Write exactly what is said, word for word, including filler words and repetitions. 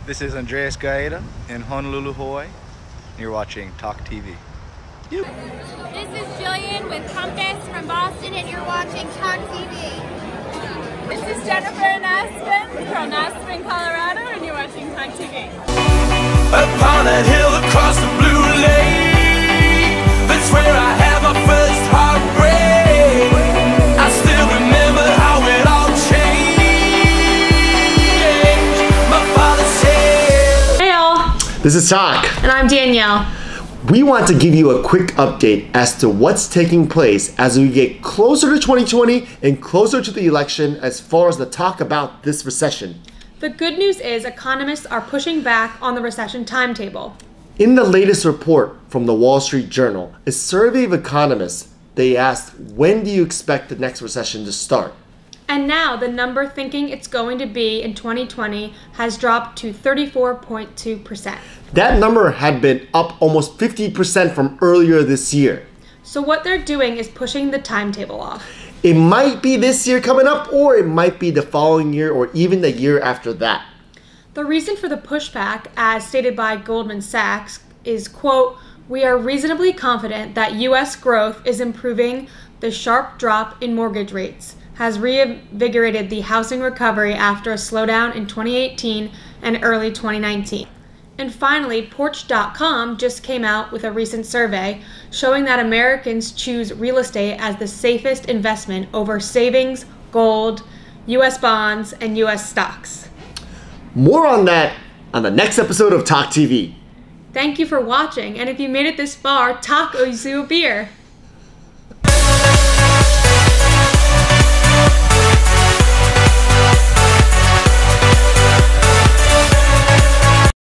This is Andreas Gaeta in Honolulu, Hawaii. You're watching Takk T V. This is Jillian with Compass from Boston, and you're watching Takk T V. This is Jennifer in Aspen from Aspen, Colorado, and you're watching Takk T V. Upon a hill across the blue lake, that's where I had my first heartbreak. I still remember how it all changed. My father said, Hey all, This is Takk. and I'm Danielle. We want to give you a quick update as to what's taking place as we get closer to twenty twenty and closer to the election as far as the talk about this recession. The good news is economists are pushing back on the recession timetable. In the latest report from the Wall Street Journal, a survey of economists, they asked, when do you expect the next recession to start? And now the number thinking it's going to be in twenty twenty has dropped to thirty-four point two percent. That number had been up almost fifty percent from earlier this year. So what they're doing is pushing the timetable off. It might be this year coming up, or it might be the following year, or even the year after that. The reason for the pushback, as stated by Goldman Sachs, is, quote, "We are reasonably confident that U S growth is improving. The sharp drop in mortgage rates has reinvigorated the housing recovery after a slowdown in twenty eighteen and early twenty nineteen. And finally, Porch dot com just came out with a recent survey showing that Americans choose real estate as the safest investment over savings, gold, U S bonds, and U S stocks. More on that on the next episode of Takk T V. Thank you for watching, and if you made it this far, Takk owes you a beer.